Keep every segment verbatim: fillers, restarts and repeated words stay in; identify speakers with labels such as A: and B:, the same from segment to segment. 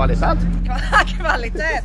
A: Kvalitet.
B: Kvalitet.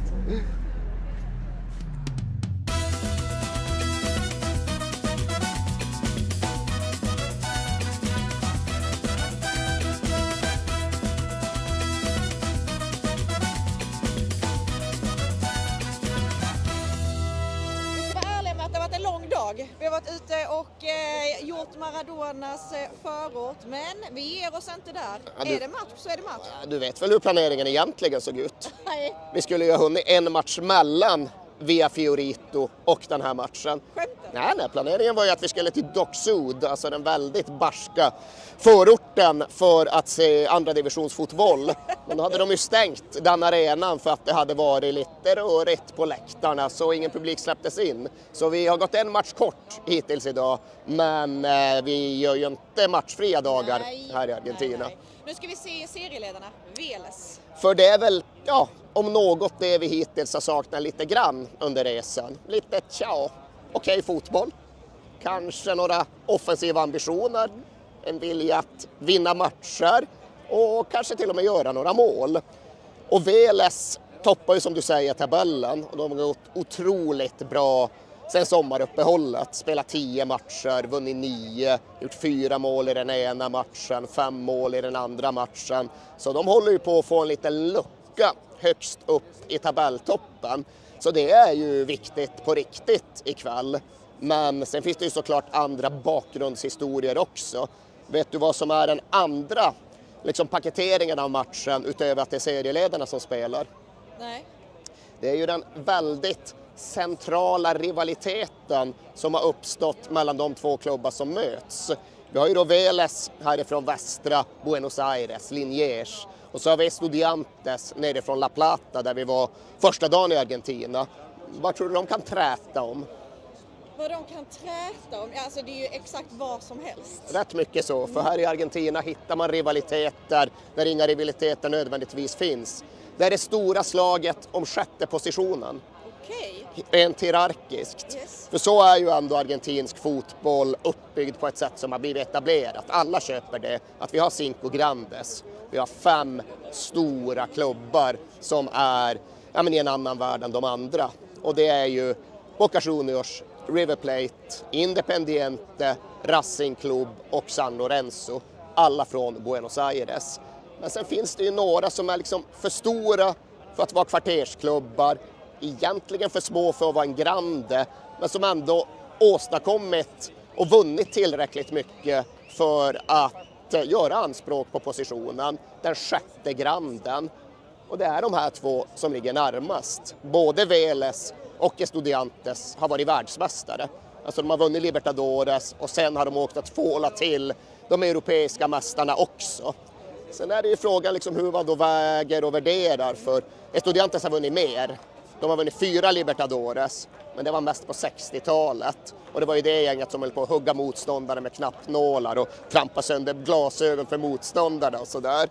B: Vi har varit ute och eh, gjort Maradonas eh, förort, men vi ger oss inte där. Ja, du, är det match så är det match.
A: Ja, du vet väl hur planeringen egentligen såg ut?
B: Nej.
A: Vi skulle ju ha hunnit en match mellan Via Fiorito och den här matchen.
B: Skämtar?
A: Nej, nej, planeringen var ju att vi skulle till Dock Sud, alltså den väldigt barska förorten, för att se andra divisionsfotboll. Men då hade de ju stängt den arenan för att det hade varit lite rörigt på läktarna, så ingen publik släpptes in. Så vi har gått en match kort hittills idag, men eh, vi gör ju inte matchfria dagar
B: nej,
A: här i Argentina.
B: Nej, nej. Nu ska vi se serieledarna, Vélez.
A: För det är väl, ja, om något det vi hittills har saknat lite grann under resan. Lite, tja, okej fotboll. Kanske några offensiva ambitioner. En vilja att vinna matcher. Och kanske till och med göra några mål. Och Vélez toppar ju som du säger tabellen. Och de har gått otroligt bra sen sommaruppehållet. Spelat tio matcher, vunnit nio. Gjort fyra mål i den ena matchen, fem mål i den andra matchen. Så de håller ju på att få en liten lucka högst upp i tabelltoppen. Så det är ju viktigt på riktigt ikväll. Men sen finns det ju såklart andra bakgrundshistorier också. Vet du vad som är den andra liksom, paketeringen av matchen utöver att det är serieledarna som spelar?
B: Nej.
A: Det är ju den väldigt centrala rivaliteten som har uppstått mellan de två klubbar som möts. Vi har ju då Vélez härifrån västra Buenos Aires, Liniers. Och så har vi Estudiantes nerifrån La Plata där vi var första dagen i Argentina. Vad tror du de kan träta om?
B: Vad de kan träta om? Alltså det är ju exakt vad som helst.
A: Rätt mycket så, för här i Argentina hittar man rivaliteter där inga rivaliteter nödvändigtvis finns. Det är det stora slaget om sjätte positionen.
B: Okej.
A: Rent hierarkiskt.
B: Yes.
A: För så är ju ändå argentinsk fotboll uppbyggd på ett sätt som har blivit etablerat. Alla köper det, att vi har Cinco Grandes. Vi har fem stora klubbar som är ja, men i en annan värld än de andra. Och det är ju Boca Juniors, River Plate, Independiente, Racing Club och San Lorenzo. Alla från Buenos Aires. Men sen finns det ju några som är liksom för stora för att vara kvartersklubbar. Egentligen för små för att vara en grande. Men som ändå åstadkommit och vunnit tillräckligt mycket för att göra anspråk på positionen. Den sjätte granden. Och det är de här två som ligger närmast. Både Vélez och Estudiantes har varit världsmästare. Alltså de har vunnit Libertadores och sen har de åkt att tvåla till de europeiska mästarna också. Sen är det ju frågan liksom hur man då väger och värderar, för Estudiantes har vunnit mer. De har vunnit fyra Libertadores, men det var mest på sextiotalet. Och det var ju det gänget som höll på att hugga motståndare med knappnålar och trampa sönder glasögon för motståndarna och sådär.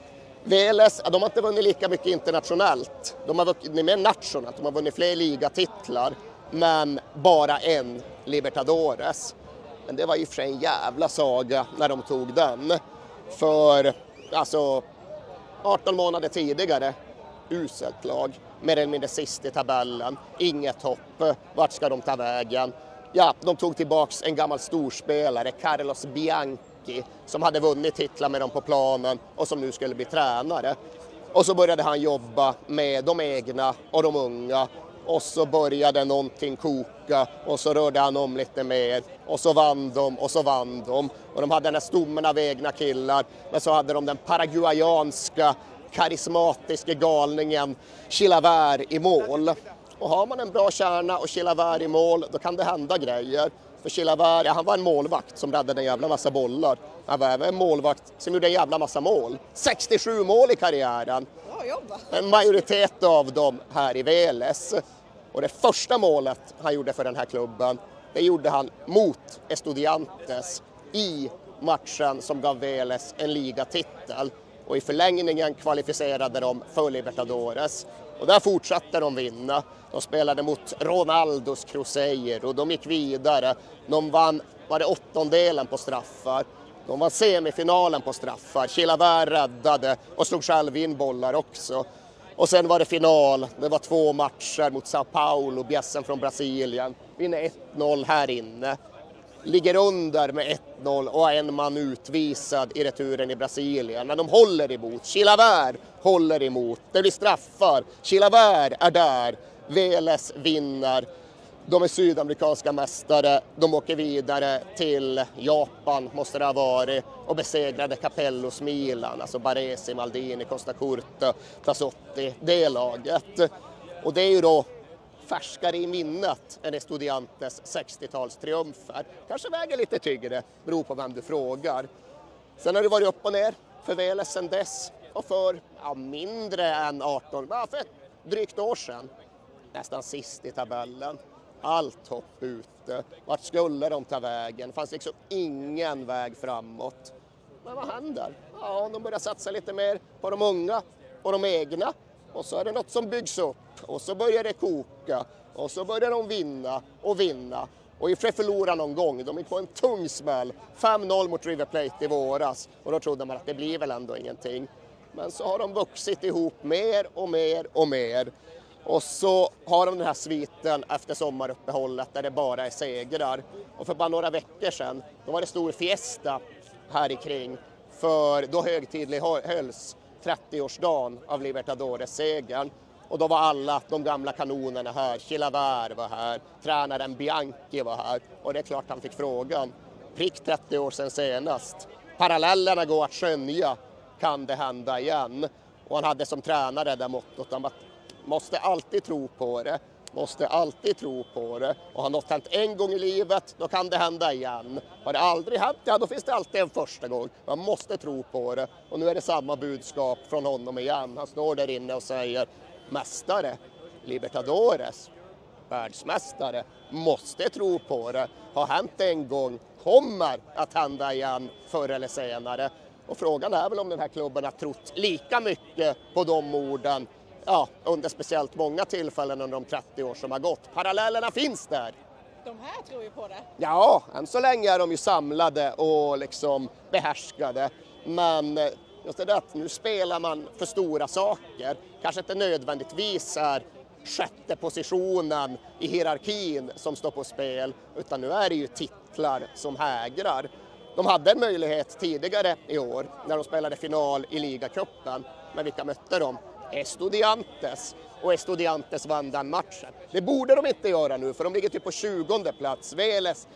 A: Vélez, ja, de har inte vunnit lika mycket internationellt. De har vunnit mer nationellt, de har vunnit fler ligatitlar, men bara en Libertadores. Men det var ju för sig en jävla saga när de tog den. För alltså arton månader tidigare, uselt lag, mer eller mindre sist i tabellen, inget hopp, vart ska de ta vägen? Ja, de tog tillbaks en gammal storspelare, Carlos Bianchi, som hade vunnit titlar med dem på planen och som nu skulle bli tränare. Och så började han jobba med de egna och de unga. Och så började någonting koka och så rörde han om lite mer. Och så vann de och så vann de. Och de hade den här stommen av egna killar. Men så hade de den paraguayanska, karismatiska galningen Chilavert i mål. Och har man en bra kärna och Chilavert i mål, då kan det hända grejer. För Chilavert, ja, han var en målvakt som räddade en jävla massa bollar. Han var även en målvakt som gjorde en jävla massa mål. sextiosju mål i karriären.
B: Bra jobbat.
A: En majoritet av dem här i Vélez. Och det första målet han gjorde för den här klubben, det gjorde han mot Estudiantes i matchen som gav Vélez en ligatitel. Och i förlängningen kvalificerade de för Libertadores. Och där fortsatte de vinna. De spelade mot Ronaldos Cruzeiro och de gick vidare. De vann, var det åttondelen på straffar. De vann semifinalen på straffar. Chilavert räddade och slog själv in bollar också. Och sen var det final, det var två matcher mot Sao Paulo, bjässen från Brasilien. Vinner ett noll här inne, ligger under med ett noll och har en man utvisad i returen i Brasilien. Men de håller emot, Chilavert håller emot, det blir straffar, Chilavert är där, Vélez vinner. De är sydamerikanska mästare, de åker vidare till Japan, måste det ha varit, och besegrade Capellos Milan, alltså Baresi, Maldini, Costa Curta, Tassotti, det laget. Och det är ju då färskare i minnet än Estudiantes sextiotalstriumfer. Kanske väger lite tyngre, beror på vem du frågar. Sen har det varit upp och ner för Vélez sen dess, och för ja, mindre än arton, bara för ett drygt år sedan, nästan sist i tabellen. Allt hopp ute. Vart skulle de ta vägen? Det fanns liksom ingen väg framåt. Men vad händer? Ja, de börjar satsa lite mer på de unga och de egna. Och så är det något som byggs upp. Och så börjar det koka. Och så börjar de vinna och vinna. Och i förlora någon gång. De gick på en tung smäll. fem noll mot River Plate i våras. Och då trodde man att det blir väl ändå ingenting. Men så har de vuxit ihop mer och mer och mer. Och så har de den här sviten efter sommaruppehållet där det bara är segrar. Och för bara några veckor sedan, då var det stor fiesta här i kring. För då högtidlig hölls trettioårsdagen av Libertadores-segern. Och då var alla de gamla kanonerna här. Chilavert var här, tränaren Bianchi var här. Och det är klart han fick frågan, prick trettio år sedan senast. Parallellerna går att skönja, kan det hända igen? Och han hade som tränare det mottot om att måste alltid tro på det, måste alltid tro på det. Och har något hänt en gång i livet, då kan det hända igen. Har det aldrig hänt, ja då finns det alltid en första gång. Man måste tro på det. Och nu är det samma budskap från honom igen. Han står där inne och säger, mästare, Libertadores, världsmästare, måste tro på det. Har hänt en gång, kommer att hända igen förr eller senare. Och frågan är väl om den här klubben har trott lika mycket på de orden. Ja, under speciellt många tillfällen under de trettio år som har gått. Parallellerna finns där.
B: De här tror ju på det.
A: Ja, än så länge är de ju samlade och liksom behärskade. Men just det där att nu spelar man för stora saker. Kanske inte nödvändigtvis är sjätte positionen i hierarkin som står på spel. Utan nu är det ju titlar som hägrar. De hade en möjlighet tidigare i år när de spelade final i ligacupen. Men vilka mötte de? Estudiantes, och Estudiantes vann den matchen. Det borde de inte göra nu, för de ligger typ på tjugonde plats. Vélez,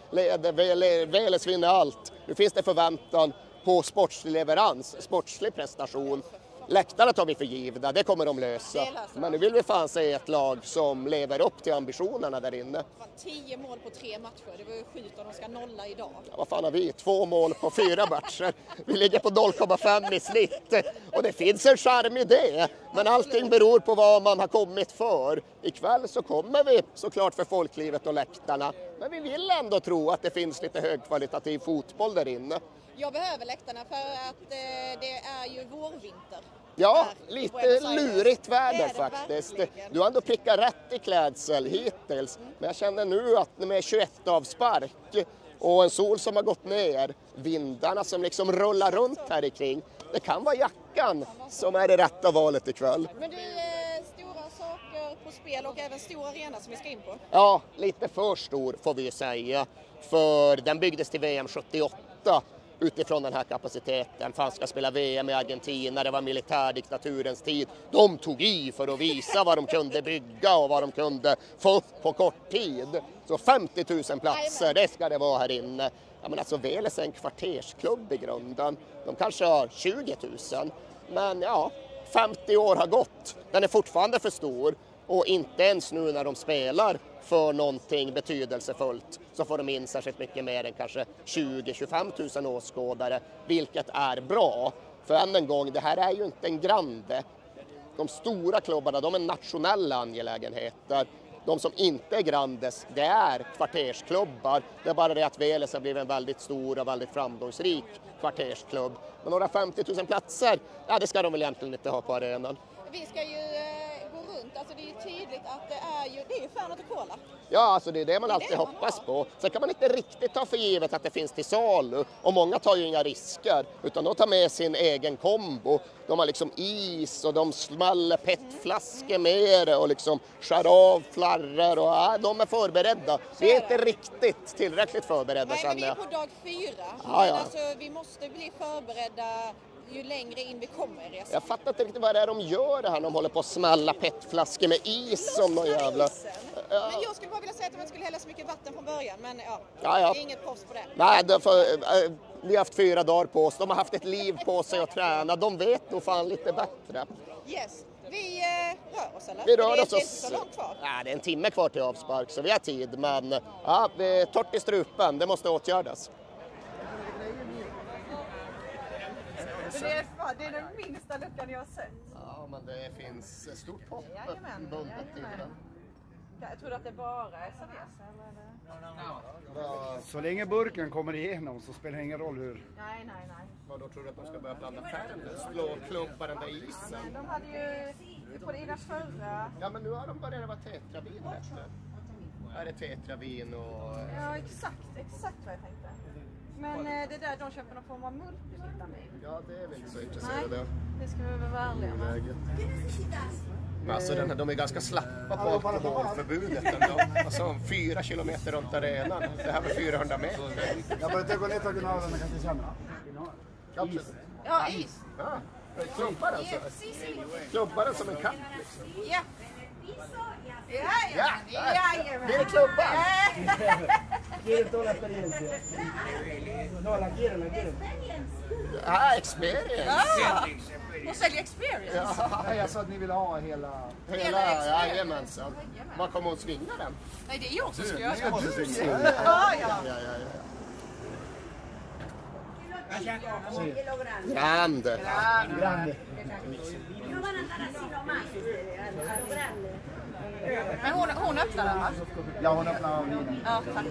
A: Vélez vinner allt. Nu finns det förväntan på sportslig leverans, sportslig prestation. Läktarna tar vi för givna, det kommer de lösa. Men nu vill vi fan se ett lag som lever upp till ambitionerna där inne.
B: Tio mål på tre matcher, det var ju sjukt och de ska nolla idag.
A: Ja, vad fan har vi? Två mål på fyra matcher. Vi ligger på noll komma fem i snitt. Och det finns en charm i det. Men allting beror på vad man har kommit för. Ikväll så kommer vi såklart för folklivet och läktarna. Men vi vill ändå tro att det finns lite högkvalitativ fotboll där inne.
B: Jag behöver läktarna för att eh, det är ju vårvinter.
A: Ja, lite lurigt väder faktiskt.
B: Verkligen.
A: Du har ändå prickat rätt i klädsel hittills. Mm. Men jag känner nu att med tjugoett avspark och en sol som har gått ner, vindarna som liksom rullar runt här i kring. Det kan vara jackan som är det rätta valet ikväll.
B: Men det är stora saker på spel och även stor arena som vi ska in på.
A: Ja, lite för stor får vi ju säga. För den byggdes till V M sjuttioåtta. Utifrån den här kapaciteten. Fan ska spela V M i Argentina, det var militärdiktaturens tid. De tog i för att visa vad de kunde bygga och vad de kunde få upp på kort tid. Så femtio tusen platser, det ska det vara här inne. Ja, men alltså Vélez är en kvartersklubb i grunden. De kanske har tjugo tusen. Men ja, femtio år har gått. Den är fortfarande för stor. Och inte ens nu när de spelar för någonting betydelsefullt så får de in särskilt mycket mer än kanske tjugo till tjugofem tusen åskådare, vilket är bra. För än en gång, det här är ju inte en grande. De stora klubbarna, de är nationella angelägenheter. De som inte är grandes, det är kvartersklubbar. Det är bara det att Vélez har blivit en väldigt stor och väldigt framgångsrik kvartersklubb. Men några femtio tusen platser, ja det ska de väl egentligen inte ha på arenan.
B: Vi ska ju eh, gå runt. Alltså det är ju tydligt att det är ju, det är ju Fernet och Cola.
A: Ja, alltså det är det man alltid
B: det man
A: hoppas på. Sen kan man inte riktigt ta för givet att det finns till salu. Och många tar ju inga risker, utan de tar med sin egen kombo. De har liksom is och de smäller petflaskor med det och liksom skär av flarror och ja, de är förberedda. Vi är inte riktigt tillräckligt förberedda.
B: Nej, men vi är
A: jag.
B: på dag fyra.
A: Ja,
B: men
A: ja.
B: alltså vi måste bli förberedda ju längre in vi kommer i resan.
A: Jag fattar inte riktigt vad det är de gör det här när de håller på att smälla petflaskor med is som någon jävla...
B: Isen.
A: Ja.
B: Men jag skulle bara vilja säga att man skulle hälla så mycket vatten från början, men ja,
A: Ja, ja.
B: inget proffs på det.
A: Nej, därför, äh, vi har haft fyra dagar på oss. De har haft ett liv på sig att träna. De vet nog fan lite bättre.
B: Yes. Vi eh, rör oss eller?
A: Vi
B: För
A: rör
B: det är
A: oss.
B: inte så långt kvar.
A: Ja, det är en timme kvar till avspark så vi har tid. Men ja, vi är torrt i strupen. Det måste åtgärdas.
B: Det är, fan, det är den minsta luckan jag har sett.
A: Ja, men det finns stort hopp bundet till den.
B: Jag tror att det bara är Cerveza eller?
C: Så länge burken kommer igenom så spelar det ingen roll hur.
B: Nej, nej, nej.
A: Vad då tror du att de ska börja blanda färger? Slå klubbar den där isen?
B: De hade ju på det innan förra.
A: Ja, men nu har de börjat vara tetravin efter. Här är tetravin och...
B: Ja, exakt, exakt vad jag tänkte. Men eh, det där de köper någon form av multivitamin.
A: Ja, det är vi inte så intresserade av.
B: Det ska vi väl vara ärliga med.
A: Men alltså den här, de är ganska slappa på alkoholförbudet ändå. Alltså fyra kilometer runt arenan. Det här var fyrahundra meter.
C: Jag börjar gå ner till kanalen och kanske känna.
A: Kapsel.
B: Ja, is.
A: Ja, klubbar alltså.
B: Si, si.
A: Klubbar den som en katt.
B: Ja.
A: Ja,
B: Jajamän.
A: det är klubbar.
C: ¿Quieren toda la experiencia? No, la quieren, la quieren.
A: Ja, experience.
B: Ja. Hon säljer experience.
C: Ja, jag sa att ni vill ha hela...
A: Hela, jajamensan. Vad kommer hon svinga den?
B: Nej, det är jag som ska göra.
C: Jag måste svinga.
B: Ja, ja.
A: Ja, ja, ja. Grande.
C: Grande.
B: Men hon, hon öppnar den va?
C: Ja, hon öppnar vinen.
B: Ja, tack.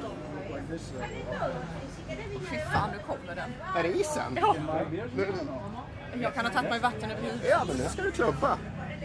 B: Fy fan, nu kommer den.
A: Är det isen?
B: Ja. Jag kan ha tagit mig vatten över huvudet.
A: Ja, men nu ska du klubba.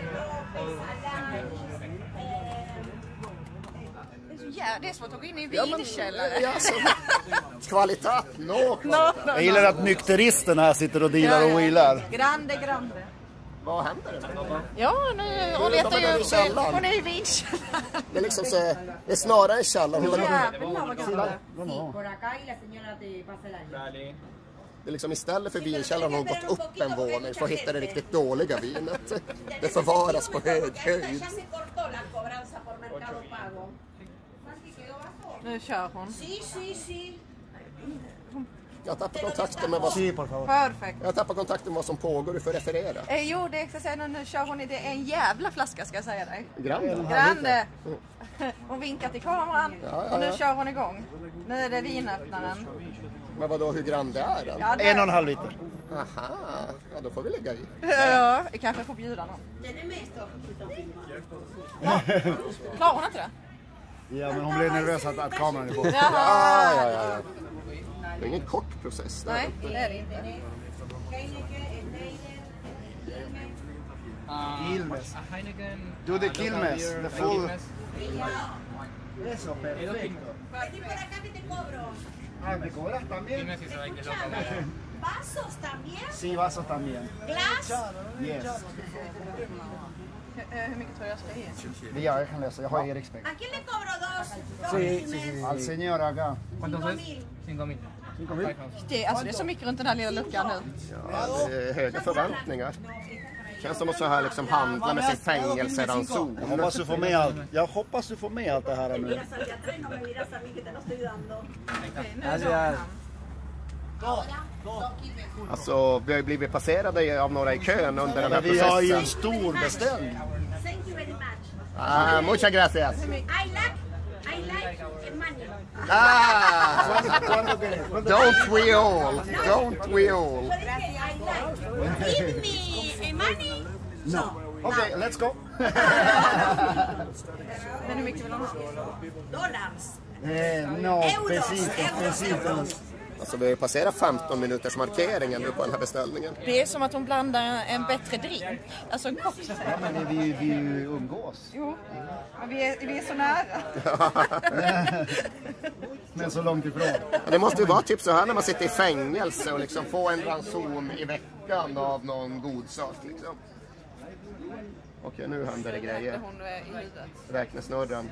B: Ja, det är svårt att gå in i en
A: Ja, men-
B: vinkällare.
A: Ja, så, kvalitet, no kvalitet.
B: No, no,
C: Jag gillar att nykteristerna här sitter och dealar och wheelar.
B: Grande, grande.
A: Vad händer?
B: Ja, nu, hon
A: De
B: letar
A: är där i
B: ju upp.
A: källaren.
B: Hon är i vinkällaren.
A: Det är liksom så, det är snarare en källare.
B: Jävlar vad grande.
D: Por acá y la señora te pasa el año.
A: Det är liksom istället för vinkällaren har hon gått upp en våning för att hitta det riktigt dåliga vinet. Det förvaras på hög höjd.
D: Ya se cortó la cobranza por Mercado Pago.
B: Nu kör hon.
D: Sí, sí, sí.
A: Jag tappar kontakten med vad som,
C: Sí, por favor.
B: Perfekt.
A: jag tappar kontakten med vad som pågår. Du får referera.
B: Eh, jo, det är ska säga, nu, nu kör hon i det. En jävla flaska ska jag säga dig.
A: Grande.
B: Grande. Hon vinkar till kameran
A: Ja, ja,
B: och nu
A: ja.
B: kör hon igång. Nu är det vinöppnaren.
A: Men vadå, hur grande är den?
B: Ja, det...
C: En och en halv liter.
A: Aha, ja då får vi lägga i.
B: Ja, vi kanske får bjuda någon. Klarar hon inte det?
C: Ja, men hon blev nervös att, att kameran är på.
B: Jaha.
A: Ja, ja, ja. Det är ingen kort process där.
B: Nej, det är det inte.
C: Quilmes.
E: Heineken.
C: Do the Quilmes, the full...
E: Quilmes.
C: Eso, perfecto.
D: Vení por acá que te cobro.
C: Ah, ¿me cobras también?
E: Quilmes y sabe que es loco.
D: ¿Vasos también?
C: Sí, vasos también.
D: ¿Glass?
C: Yes.
B: Eh, Hur mycket tror jag ska ge?
C: Ja, jag kan läsa. Jag har Eriks pengar.
D: ¿A quién le cobro dos? Dos
C: Sí,
D: Quilmes.
C: sí, sí. Al señor acá.
E: ¿Cuántos es?
D: mil.
E: Cinco mil.
C: Cinco mil.
B: Det, alltså, det är så mycket runt den här lilla luckan nu.
A: Ja, det är höga förväntningar. Känns som att så här liksom handla med sin fängelseranson.
C: Jag hoppas du får med allt. Jag hoppas du får med allt det här nu.
D: Miras hacia atrás y no me miras a mí que te lo estoy dando.
B: Okej, nu
C: Alltså,
B: drar
C: jag-
B: han.
A: Alltså, vi har ju blivit passerade av några i kön under den här
C: Vi har ju en
A: processen.
C: stor beställning.
D: Thank you very much.
A: Ah, muchas gracias.
D: I like, I like eh, money.
A: Ah,
C: ¿Cuánto querés? ¿Cuánto
A: don't we all? Don't we all?
D: Yo dije, I like. Give me eh, money.
C: No. Okej, let's go.
B: Men hur mycket vill hon ha?
D: Dollars.
C: Eh, no,
D: Euros,
C: pesitos,
D: euros,
C: pesitos.
A: Alltså vi har ju passerat femton minuters markeringen nu på den här beställningen.
B: Det är som att hon blandar en bättre drink. Alltså en cocktail.
C: Ja, men vi, vi umgås.
B: Jo, men vi är, vi är så nära.
C: Men så långt ifrån.
A: Ja, det måste ju vara typ så här när man sitter i fängelse och liksom får en ranson i veckan av någon god sak liksom. Okej, nu händer det grejer.
B: Hon är i huvudet.
A: Räknesnurran.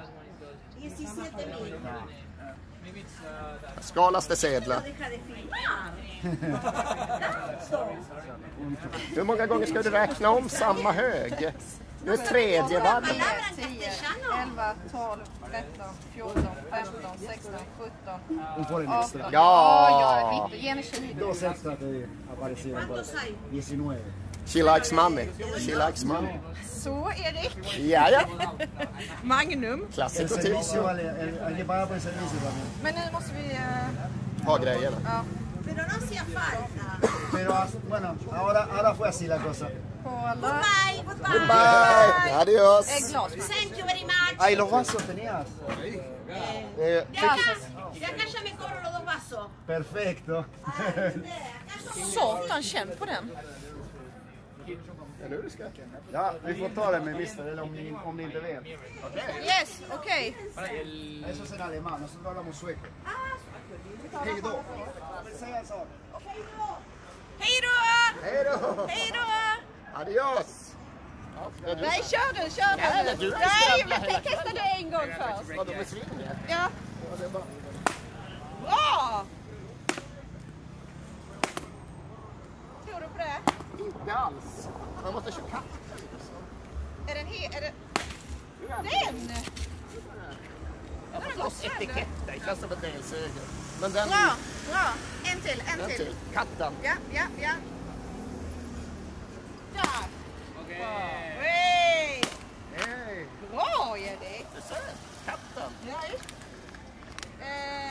A: Skalas det sedlar. Hur många gånger ska du räkna om samma hög? Nu är tredje varv.
B: tio, elva, tolv, tretton, fjorton, femton, sexton, sjutton,
C: Hon får en extra.
B: arton.
A: Ja!
B: Ge henne tjugo.
C: Dos extra te aparecieron. nittonio.
A: She likes money. She likes money.
B: Så, Erik.
A: Ja, ja.
B: Magnum.
C: El
A: Classico
C: servicio
A: tipsio.
C: vale, el, hay que pagar por el servicio también.
B: Men nu måste vi... eh,
A: Ha grejerna.
B: ja,
D: Pero no hacía falta.
C: Pero as- bueno, ahora, ahora fue así la cosa.
B: kolla.
D: Goodbye, goodbye.
A: Bye! Adios!
B: Ett glas.
D: Thank you very much.
C: Ay, los vasos tenías.
A: Eh,
D: De acá, de acá ya me cobro los dos vasos.
C: Perfecto.
B: Satan, känn på den.
A: ja, nu är det ska.
C: Ja, vi får ta det med mister, eller om ni, om ni inte vet.
B: Yes, okej.
C: Eso es en alemán, nosotros hablamos sueco. Hej då. Säg en sak.
B: Hej då!
A: Hej då!
B: Hej då!
A: Adios! Ja, ska du-
B: Nej, kör du, kör
A: Nej,
B: du.
A: det är du som
B: Nej,
A: skrämmer.
B: men testa du en gång först.
A: Vadå med svinget?
B: Ja.
A: Ja, det är bara...
B: Bra! Tror du på det?
A: Inte alls. Man måste köra katt.
B: Är den he... Är det... Den! Den har gått sönder.
A: Etiketter, det känns som en delseger. Men den...
B: Bra, bra. En till, en
A: Den
B: till.
A: till. Katten.
B: Ja, ja, ja. Där. Hej!
A: Hej!
B: Bra, Erik.
A: Du ser, katten.
B: Ja, just. Eh,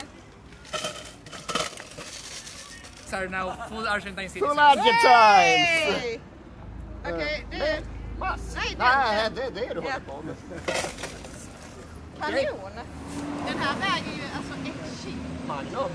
E: Are now full Argentine
A: Full
E: citizens.
A: Argentines!
B: hej! Okej, du.
A: Nej, pass.
B: Nej,
A: Nej, det är det du
B: Ja.
A: håller på med.
B: Kanon. Den här väger ju alltså ett kilo.
A: Magnum.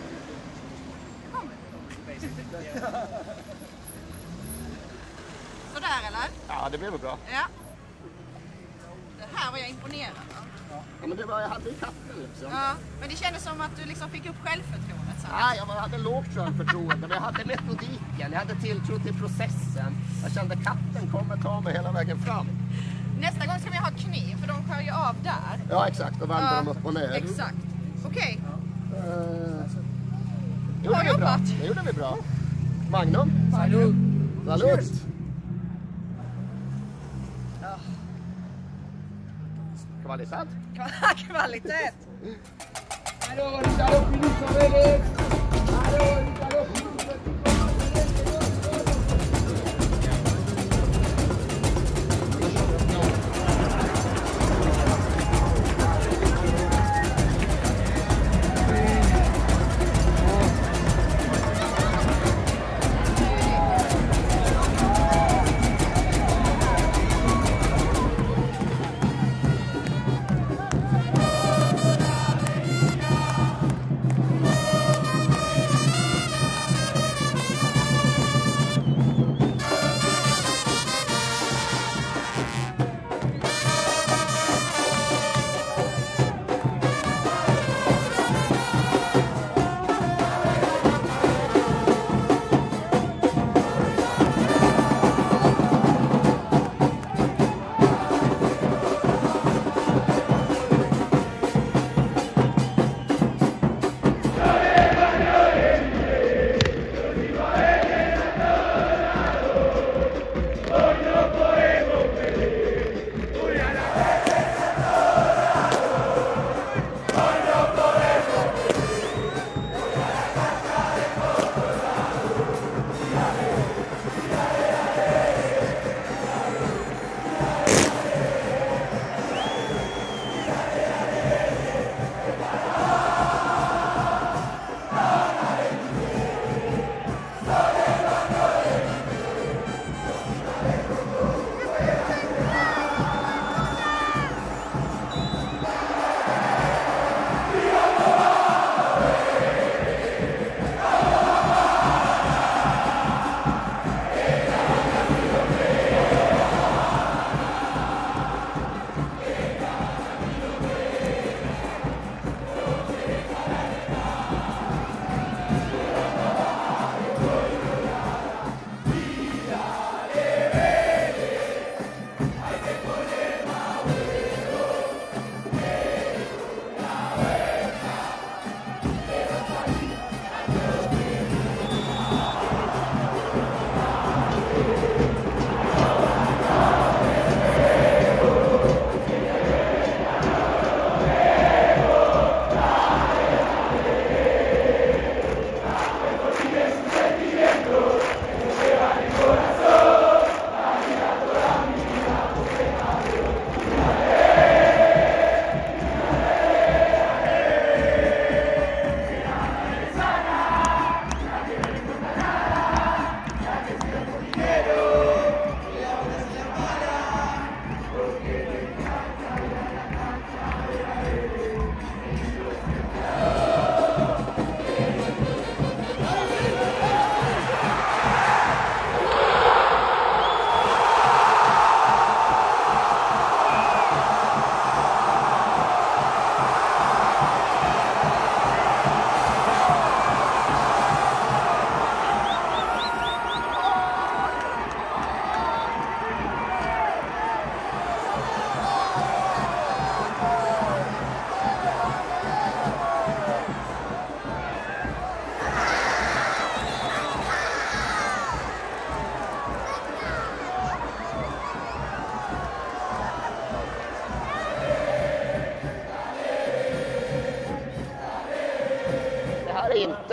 B: Sådär eller?
A: Ja, det blev väl bra.
B: Ja. Det här var jag imponerad av.
A: Ja, men det var jag hade i katten liksom.
B: Ja, men det kändes som att du liksom fick upp självförtroendet sen.
A: Nej, jag hade lågt självförtroende, men jag hade metodiken, jag hade tilltro till processen. Jag kände katten kommer ta mig hela vägen fram.
B: Nästa gång ska vi ha kniv, för de skär ju av där.
A: Ja, exakt, och vänder dem upp och ner.
B: Exakt. Okej.
A: Eh,
B: Bra
A: gjorde vi bra.
B: jobbat.
A: Det gjorde vi bra. Magnum.
E: Salut.
A: Salut. Kvalitet.
B: Kvalitet.
C: Aló, Gonzalo Pinito Vélez. Aló, Gonzalo Pinito Vélez.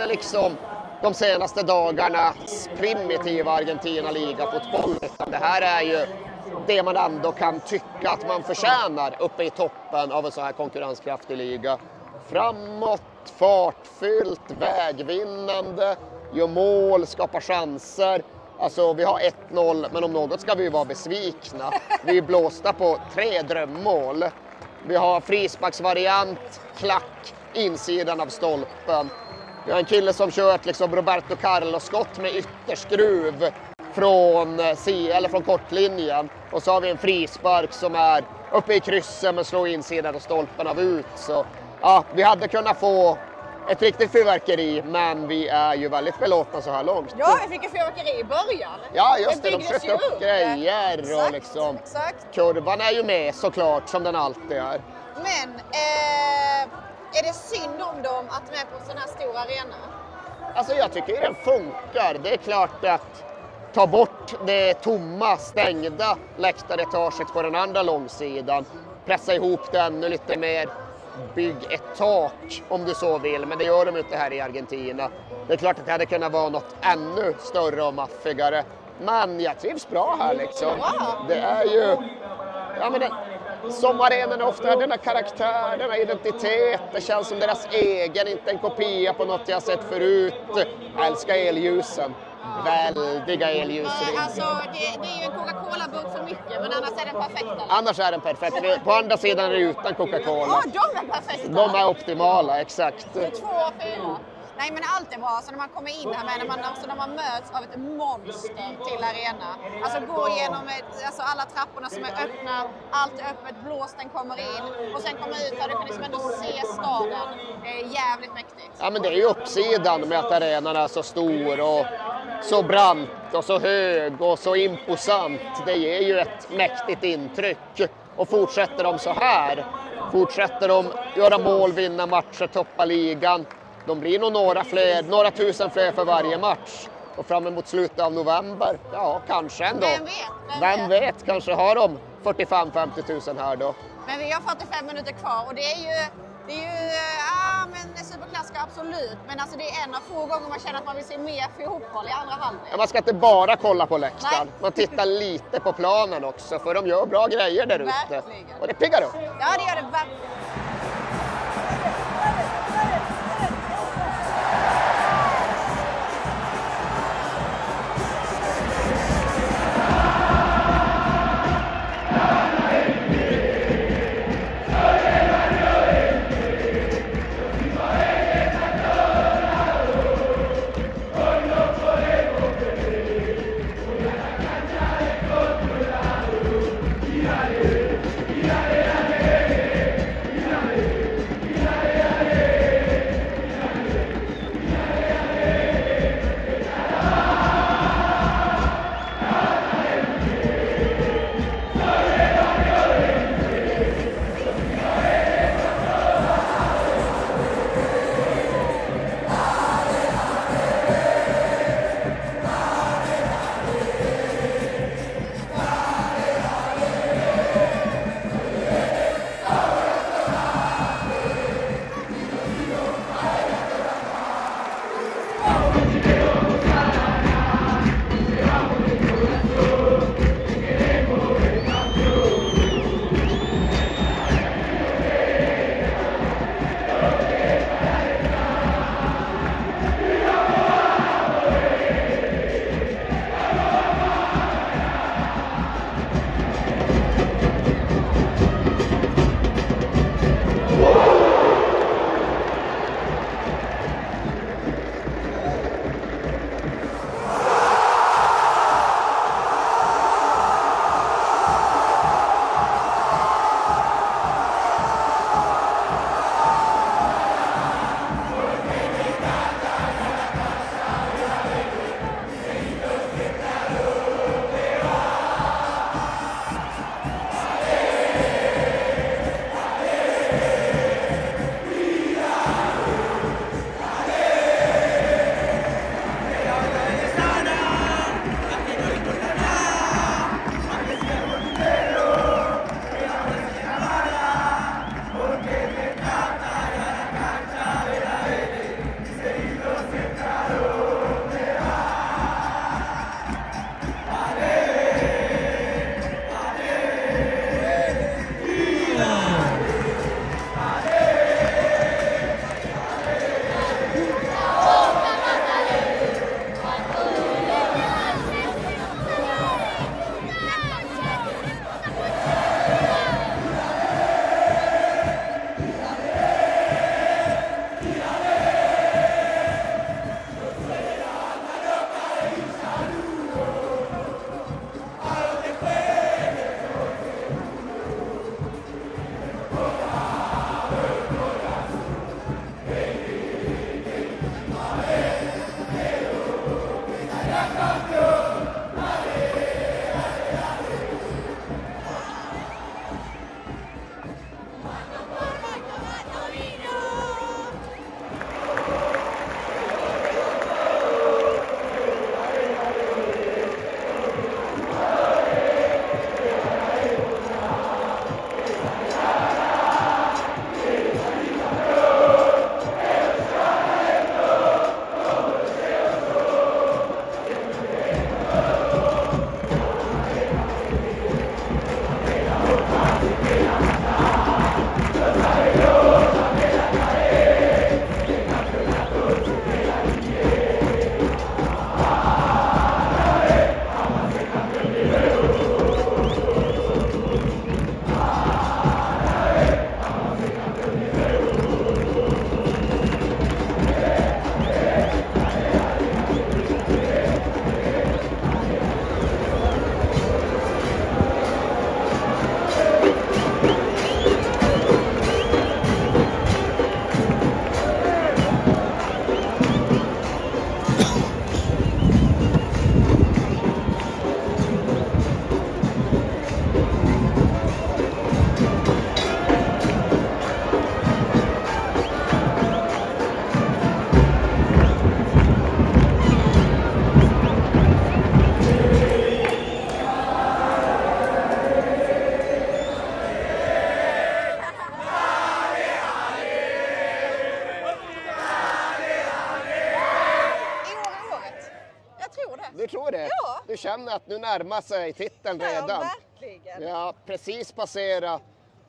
A: liksom de senaste dagarnas primitiva Argentina-liga-fotboll. Det här är ju det man ändå kan tycka att man förtjänar uppe i toppen av en så här konkurrenskraftig liga. Framåt, fartfyllt, vägvinnande, gör mål, skapar chanser. Alltså vi har ett noll, men om något ska vi ju vara besvikna. Vi är blåsta på tre drömmål. Vi har frisparksvariant, klack, insidan av stolpen. Vi har en kille som kört liksom Roberto Carlos-skott med ytterskruv från, eller från kortlinjen. Och så har vi en frispark som är uppe i krysset men slår insidan av stolpen av ut. Så ja, vi hade kunnat få ett riktigt fyrverkeri, men vi är ju väldigt belåtna så här långt.
B: Ja, vi fick en fyrverkeri i början.
A: Ja, just det.
B: det
A: De sköt upp, upp grejer
B: exakt,
A: och liksom...
B: Exakt.
A: Kurvan är ju med såklart, som den alltid är.
B: Men eh, är det synd om dem att de är på en sån här stor arena?
A: Alltså jag tycker den funkar. Det är klart att ta bort det tomma, stängda läktaretaget på den andra långsidan. Pressa ihop det ännu lite mer. Bygg ett tak om du så vill, men det gör de inte här i Argentina. Det är klart att det hade kunnat vara något ännu större och maffigare. Men jag trivs bra här liksom. Det är ju... Ja, men den, som arenan ofta har denna karaktär, denna identitet. Det känns som deras egen, inte en kopia på något jag sett förut. Jag älskar elljusen. Väldiga elljus.
B: Alltså, det, det är ju en Coca-Cola-burk för mycket, men annars är den perfekt. Eller?
A: Annars är den perfekt. På andra sidan är det utan Coca-Cola.
B: Ja, de är perfekta.
A: De är optimala, exakt.
B: Två och fyra. Nej, men allt är bra. Så när man kommer in här med, när man, alltså när man möts av ett monster till arena. Alltså gå igenom ett, alltså alla trapporna som är öppna, allt är öppet, blåsten kommer in och sen kommer ut här, du kan liksom ändå se staden. Det är jävligt mäktigt.
A: Ja, men det är ju uppsidan med att arenan är så stor och så brant och så hög och så imposant. Det ger ju ett mäktigt intryck. Och fortsätter de så här, fortsätter de göra mål, vinna matcher, toppa ligan. De blir nog några, fler, några tusen fler för varje match. Och fram emot slutet av november, ja kanske ändå.
B: Vem vet? Vem,
A: Vem vet? vet? Kanske har de fyrtiofem till femtio tusen här då.
B: Men vi har fyrtiofem minuter kvar och det är ju, det är ju ja men superklassiska absolut. Men alltså det är en av få gånger man känner att man vill se mer fotboll i andra halvlek.
A: Ja, man ska inte bara kolla på läktaren. Man tittar lite på planen också, för de gör bra grejer där ute. Och det piggar upp.
B: Ja, det gör det verkligen.
A: Du tror det?
B: Ja.
A: Du känner att nu närmar sig titeln redan?
B: Ja, verkligen.
A: Ja, precis passera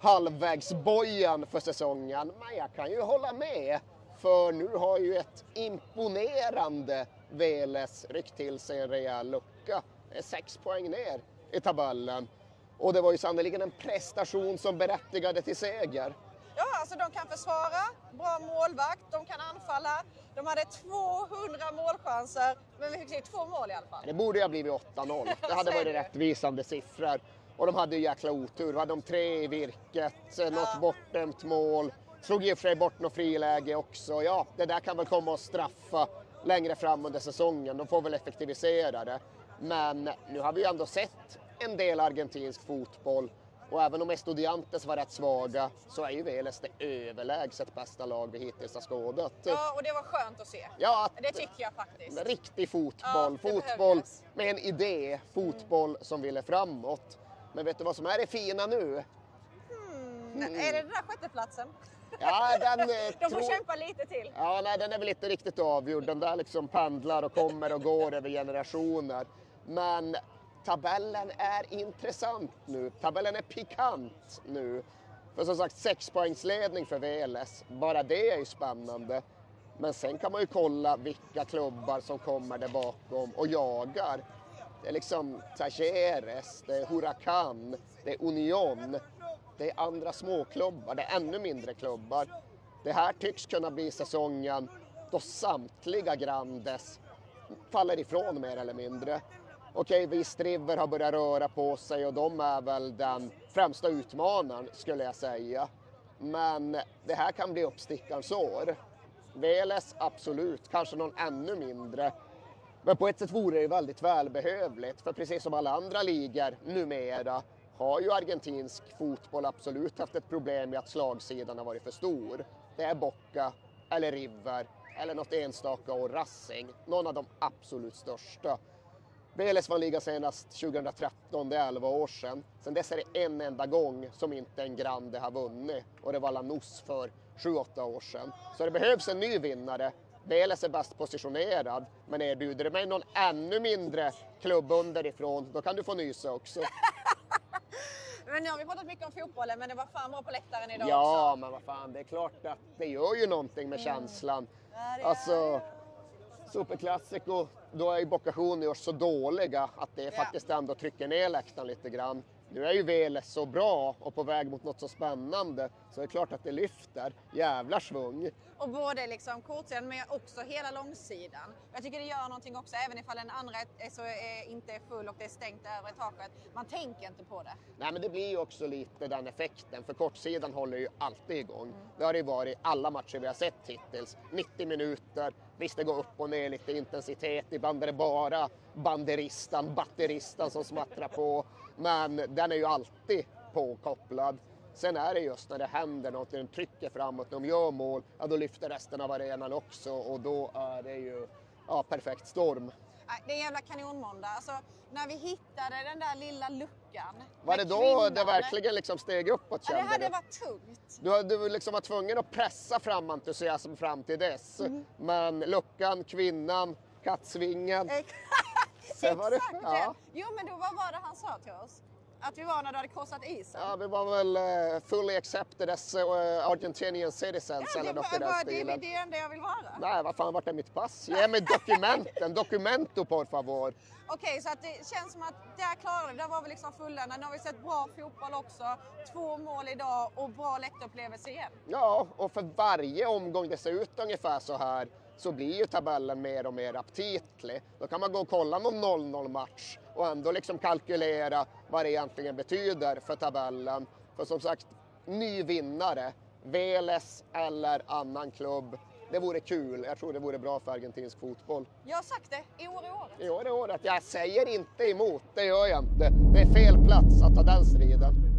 A: halvvägsbojan för säsongen. Men jag kan ju hålla med. För nu har ju ett imponerande Veles ryckt till sig en rejäl lucka. Det är sex poäng ner i tabellen. Och det var ju sannoliken en prestation som berättigade till seger.
B: Ja, alltså de kan försvara, bra målvakt, de kan anfalla. De hade tvåhundra målchanser, men vi fick se två mål i alla fall.
A: Det borde ju ha blivit åtta noll. Det hade varit rättvisande siffror. Och de hade ju jäkla otur. Hade de tre i virket, ja. Något bortdömt mål. Slog i och för sig bort något friläge också. Ja, det där kan väl komma att straffa längre fram under säsongen. De får väl effektivisera det. Men nu har vi ju ändå sett en del argentinsk fotboll. Och även om Estudiantes var rätt svaga så är ju Veles det överlägset bästa lag vi hittills har skådat.
B: Ja, och det var skönt att se.
A: Ja, att
B: det tycker jag faktiskt.
A: Riktig fotboll.
B: Ja,
A: fotboll
B: behövdes.
A: med en idé. Fotboll mm. som ville framåt. Men vet du vad som är det fina nu?
B: Hmm. Mm. Är det den där sjätteplatsen?
A: Ja, den,
B: De får
A: tro...
B: kämpa lite till.
A: Ja, nej, den är väl inte riktigt avgjord. Den där liksom pendlar och kommer och går över generationer. Men tabellen är intressant nu. Tabellen är pikant nu. För som sagt, sexpoängsledning för Veles. Bara det är ju spännande. Men sen kan man ju kolla vilka klubbar som kommer där bakom och jagar. Det är liksom Talleres, det är Huracan, det är Union. Det är andra småklubbar, det är ännu mindre klubbar. Det här tycks kunna bli säsongen då samtliga Grandes faller ifrån mer eller mindre. Okej, visst River har börjat röra på sig och de är väl den främsta utmanaren skulle jag säga. Men det här kan bli uppstickarens år. Veles absolut, kanske någon ännu mindre. Men på ett sätt vore det väldigt välbehövligt. För precis som alla andra ligor numera har ju argentinsk fotboll absolut haft ett problem med att slagsidan har varit för stor. Det är Boca eller River eller något enstaka år Racing. Någon av de absolut största. Veles vann liga senast tjugohundratretton, det är elva år sedan. Sen dess är det en enda gång som inte en Grande har vunnit. Och det var Lanús för sju åtta år sedan. Så det behövs en ny vinnare. Veles är bäst positionerad. Men erbjuder det mig någon ännu mindre klubb underifrån, då kan du få nysa också.
B: Men nu har vi pratat mycket om fotbollen, men det var fan bra på läktaren idag
A: ja, också. Ja, men vad fan, det är klart att det gör ju någonting med mm. känslan. Ja, alltså, Superklassiko, då är ju Boca Juniors så dåliga att det ja. faktiskt ändå trycker ner läktaren lite grann. Nu är ju Veles så bra och på väg mot något så spännande, så det är klart att det lyfter. Jävla svung.
B: Och både liksom kortsidan men också hela långsidan. Jag tycker det gör någonting också, även ifall den andra är så är inte är full och det är stängt över taket. Man tänker inte på det.
A: Nej, men det blir ju också lite den effekten, för kortsidan håller ju alltid igång. Mm. Det har ju varit alla matcher vi har sett hittills. nittio minuter, Visst, det går upp och ner lite intensitet. Ibland är det bara banderistan, batteristan som smattrar på. Men den är ju alltid påkopplad. Sen är det just när det händer något, när de trycker framåt, när de gör mål, ja, då lyfter resten av arenan också. Och då är det ju ja, perfekt storm.
B: Det är en jävla kanonmåndag. Alltså, när vi hittade den där lilla luckan.
A: Var det då kvinnan, det verkligen liksom steg uppåt, kände
B: ja, det hade
A: du?
B: varit tungt.
A: Du, du liksom var tvungen att pressa fram entusiasm fram till dess. Mm. Men luckan, kvinnan, kattsvingen.
B: Exakt
A: var det, ja.
B: Jo, men då vad var det han sa till oss? Att vi var när du hade korsat isen?
A: Ja, vi var väl uh, fully accepted as uh, Argentinian citizens
B: ja,
A: eller
B: det,
A: något i den
B: det,
A: stilen.
B: Det är det enda jag vill vara.
A: Nej, vad fan, vart är mitt pass? Ge mig dokumenten, documento por favor.
B: Okej, okay, så att det känns som att där klarade vi, där var vi liksom fullända. Nu har vi sett bra fotboll också, två mål idag och bra läktarupplevelse igen.
A: Ja, och för varje omgång det ser ut ungefär så här så blir ju tabellen mer och mer aptitlig. Då kan man gå och kolla någon noll noll match och ändå liksom kalkylera vad det egentligen betyder för tabellen. För som sagt, ny vinnare, Vélez eller annan klubb. Det vore kul. Jag tror det vore bra för argentinsk fotboll.
B: Jag har sagt det. I år är året.
A: I år är året. Jag säger inte emot. Det gör jag inte. Det är fel plats att ta den striden.